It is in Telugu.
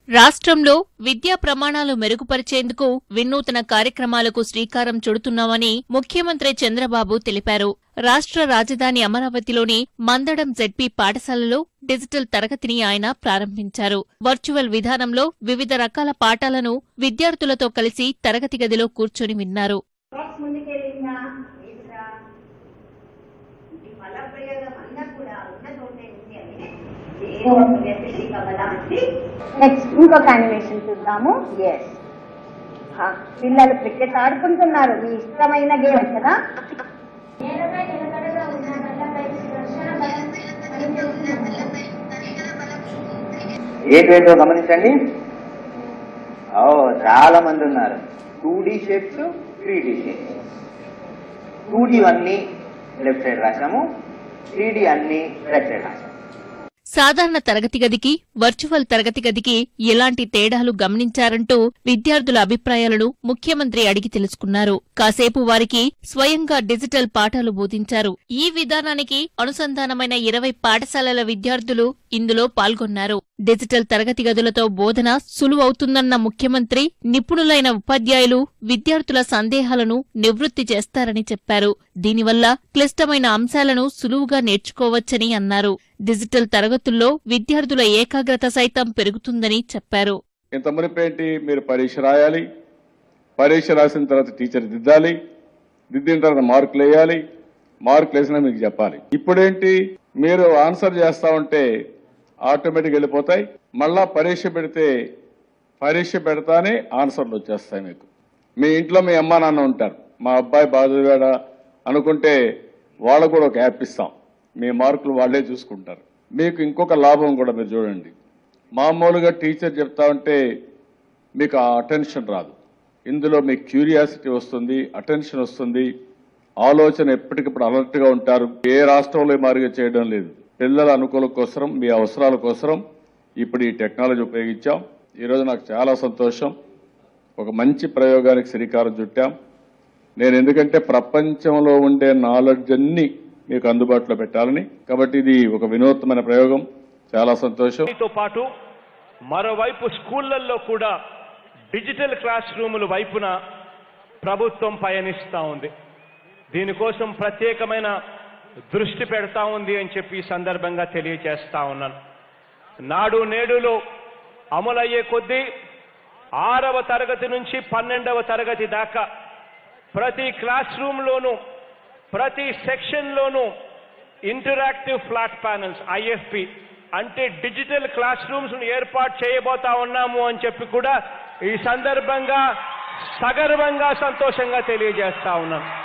రాష్ట్రంలో విద్యా ప్రమాణాలు మెరుగుపరిచేందుకు వినూత్న కార్యక్రమాలకు శ్రీకారం చుడుతున్నామని ముఖ్యమంత్రి చంద్రబాబు తెలిపారు. రాష్ట్ర రాజధాని అమరావతిలోని మందడం జెడ్పీ పాఠశాలలో డిజిటల్ తరగతిని ఆయన ప్రారంభించారు. వర్చువల్ విధానంలో వివిధ రకాల పాఠాలను విద్యార్థులతో కలిసి తరగతి గదిలో కూర్చొని విన్నారు. నెక్స్ట్ ఇంకొక యానిమేషన్ చూద్దాము. ఎస్, పిల్లలు క్రికెట్ ఆడుకుంటున్నారు. మీ ఇష్టమైన గేమ్ కదా. ఏంటో గమనించండి. చాలా మంది ఉన్నారు. 2D shapes, 3D shapes. 2D అన్ని లెఫ్ట్ సైడ్ రాశాము, 3D అన్ని రైట్ సైడ్ రాశాము. సాధారణ తరగతి గదికి, వర్చువల్ తరగతి గదికి ఎలాంటి తేడాలు గమనించారంటూ విద్యార్థుల అభిప్రాయాలను ముఖ్యమంత్రి అడిగి తెలుసుకున్నారు. కాసేపు వారికి స్వయంగా డిజిటల్ పాఠాలు బోధించారు. ఈ విధానానికి అనుసంధానమైన 20 పాఠశాలల విద్యార్థులు ఇందులో పాల్గొన్నారు. డిజిటల్ తరగతి గదులతో బోధన సులువవుతుందన్న ముఖ్యమంత్రి నిపుణులైన ఉపాధ్యాయులు విద్యార్థుల సందేహాలను నివృత్తి చేస్తారని చెప్పారు. దీనివల్ల క్లిష్టమైన అంశాలను సులువుగా నేర్చుకోవచ్చని అన్నారు. డిజిటల్ తరగతుల్లో విద్యార్థుల ఏకాగ్రత సైతం పెరుగుతుందని చెప్పారు. ఇంత మునిపేంటి, మీరు పరీక్ష రాయాలి, పరీక్ష రాసిన తర్వాత టీచర్ దిద్దాలి, దిద్దిన తర్వాత మార్కులు వేయాలి, మార్కులు వేసినా మీకు చెప్పాలి. ఇప్పుడేంటి, మీరు ఆన్సర్ చేస్తా ఉంటే ఆటోమేటిక్ వెళ్ళిపోతాయి. మళ్ళా పరీక్ష పెడితే పరీక్ష పెడతానే ఆన్సర్లు వచ్చేస్తాయి. మీకు మీ ఇంట్లో మీ అమ్మా నాన్న ఉంటారు, మా అబ్బాయి బాగా చదివాడా అనుకుంటే వాళ్ళకు కూడా ఒక యాప్ ఇస్తాం. మీ మార్కులు వాళ్లే చూసుకుంటారు. మీకు ఇంకొక లాభం కూడా మీరు చూడండి. మామూలుగా టీచర్ చెప్తా ఉంటే మీకు ఆ అటెన్షన్ రాదు. ఇందులో మీకు క్యూరియాసిటీ వస్తుంది, అటెన్షన్ వస్తుంది, ఆలోచన ఎప్పటికప్పుడు అలర్ట్గా ఉంటారు. ఏ రాష్ట్రంలో మారుగా చేయడం లేదు. పిల్లల అనుకూలం కోసం, మీ అవసరాల కోసం ఇప్పుడు ఈ టెక్నాలజీ ఉపయోగించాం. ఈరోజు నాకు చాలా సంతోషం. ఒక మంచి ప్రయోగానికి శ్రీకారం చుట్టాం. నేను ఎందుకంటే ప్రపంచంలో ఉండే నాలెడ్జ్ అన్ని మీకు అందుబాటులో పెట్టాలని, కాబట్టి ఇది ఒక వినూత్నమైన ప్రయోగం. చాలా సంతోషం. దీంతో పాటు మరోవైపు స్కూళ్లలో కూడా డిజిటల్ క్లాస్ రూముల వైపున ప్రభుత్వం పయనిస్తా ఉంది. దీనికోసం ప్రత్యేకమైన దృష్టి పెడతా ఉంది అని చెప్పి ఈ సందర్భంగా తెలియజేస్తా ఉన్నాను. నాడు నేడులో అమలయ్యే కొద్దీ 6వ తరగతి నుంచి 12వ తరగతి దాకా ప్రతి క్లాస్ రూమ్లోనూ, ప్రతి సెక్షన్లోనూ ఇంటరాక్టివ్ ఫ్లాట్ ప్యానెల్స్, IFP అంటే డిజిటల్ క్లాస్ రూమ్స్ ఏర్పాటు చేయబోతా ఉన్నాము అని చెప్పి కూడా ఈ సందర్భంగా సగర్వంగా సంతోషంగా తెలియజేస్తా ఉన్నాను.